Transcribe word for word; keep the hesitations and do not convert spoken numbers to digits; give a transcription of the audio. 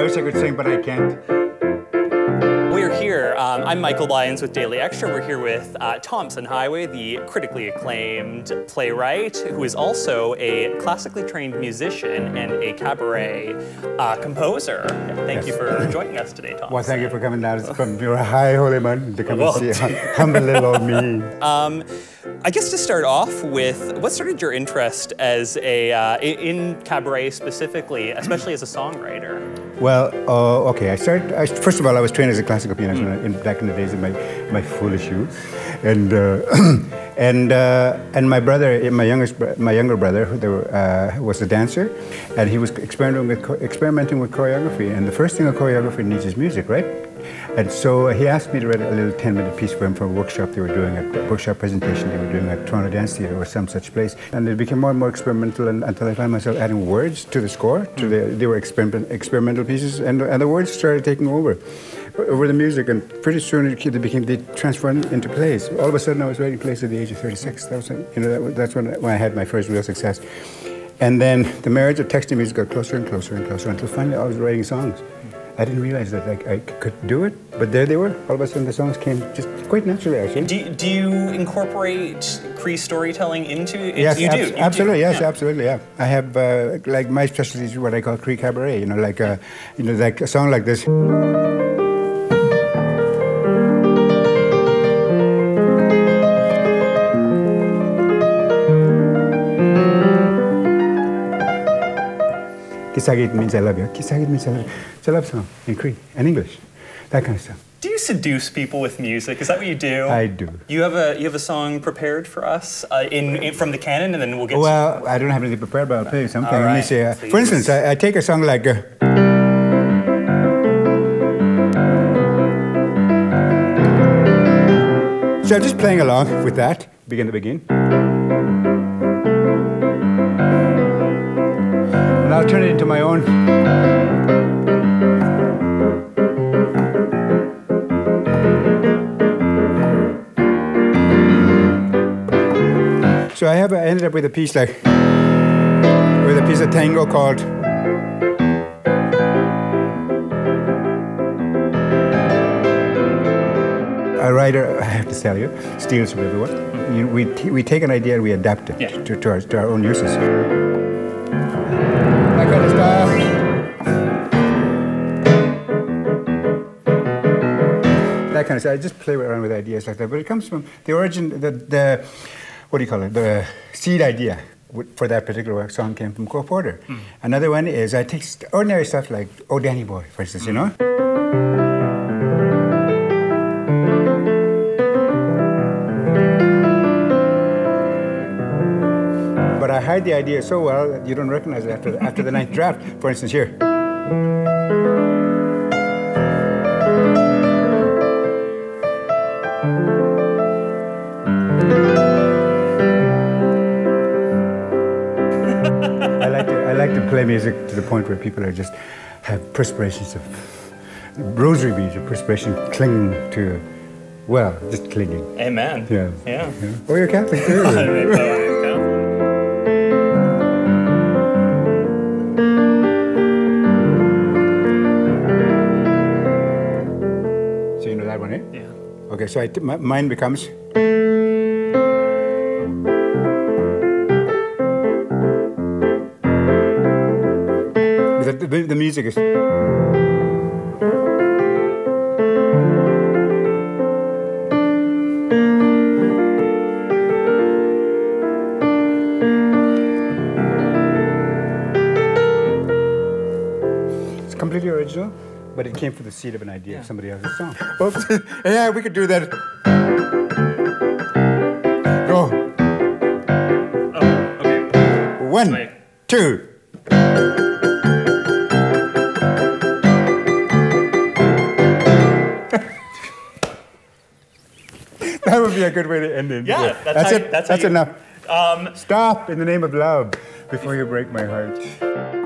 I wish I could sing, but I can't. We're here. Um, I'm Michael Lyons with Daily Extra. We're here with uh, Tomson Highway, the critically acclaimed playwright, who is also a classically trained musician and a cabaret uh, composer. Thank yes. you for joining us today, Tomson. Well, thank you for coming down from your high holy mountain to come well, and see humble little old me. Um, I guess to start off with, what started your interest as a uh, in cabaret specifically, especially as a songwriter? Well, uh, okay. I started. I, first of all, I was trained as a classical pianist mm. in, back in the days of my my foolish youth, and uh, and uh, and my brother, my youngest, my younger brother, who uh, was a dancer, and he was experimenting with experimenting with choreography. And the first thing a choreographer needs is music, right? And so he asked me to write a little ten-minute piece for him for a workshop they were doing, a workshop presentation they were doing at Toronto Dance Theatre or some such place. And it became more and more experimental and, until I found myself adding words to the score. To the, they were experiment, experimental pieces, and, and the words started taking over, over the music. And pretty soon it they became, they transformed into plays. All of a sudden I was writing plays at the age of thirty-six. That was, you know, that, that's when, when I had my first real success. And then the marriage of text and music got closer and closer and closer until finally I was writing songs. I didn't realize that like, I could do it, but there they were. All of a sudden, the songs came just quite naturally, actually. Do, do you incorporate Cree storytelling into it? Yes, you ab do. You absolutely, do. yes, yeah. absolutely, yeah. I have, uh, like, my specialty is what I call Cree cabaret, you know, like, uh, you know, like a song like this. Kisagit means I love you. Kisagit means I love you. It's a love song in Cree and English, that kind of stuff. Do you seduce people with music? Is that what you do? I do. You have a you have a song prepared for us uh, in, in from the canon, and then we'll get. Well, I don't have anything prepared, but I'll play you something. All right, Let me see. Uh, please. For instance, I, I take a song like. Uh, so I'm just playing along with that. Begin to begin. And I'll turn it into my own. So I have I ended up with a piece like with a piece of tango called a writer, I have to tell you, steals from everyone. You, we, we take an idea and we adapt it yeah. to, to, our, to our own uses. That kind of stuff. That kind of stuff. I just play around with ideas like that. But it comes from the origin, the, the what do you call it? The seed idea for that particular song came from Cole Porter. Mm. Another one is I take ordinary stuff like Oh Danny Boy, for instance, mm. you know? But I hide the idea so well that you don't recognize it after, after the ninth draft. For instance, here. I like to, I like to play music to the point where people are just have perspirations of rosary beads of perspiration clinging to, well, just clinging. Amen. Yeah. Yeah. yeah. Oh, you're Catholic too. So you know that one, eh? Yeah. Okay, so I t my, mine becomes. The, the, the music is. It's completely original, but it came from the seed of an idea yeah. of somebody else's song. Oops. Yeah, we could do that. Go. Oh, okay. One, Wait. two. That would be a good way to end it. Yeah, yeah. that's, that's how, it. That's, that's how you, enough. Um, Stop in the name of love before you break my heart.